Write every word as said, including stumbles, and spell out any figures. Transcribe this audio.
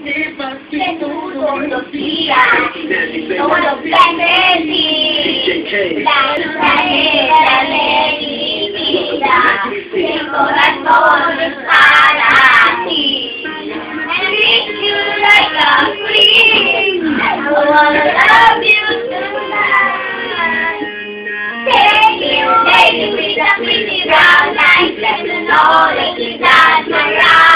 filosofía, como los planetas, la planeta de mi vida, mi corazón es para ti. And treat you like a queen, I wanna love you tonight. Take you, take you with a pretty brown eyes, let me know that you got my right.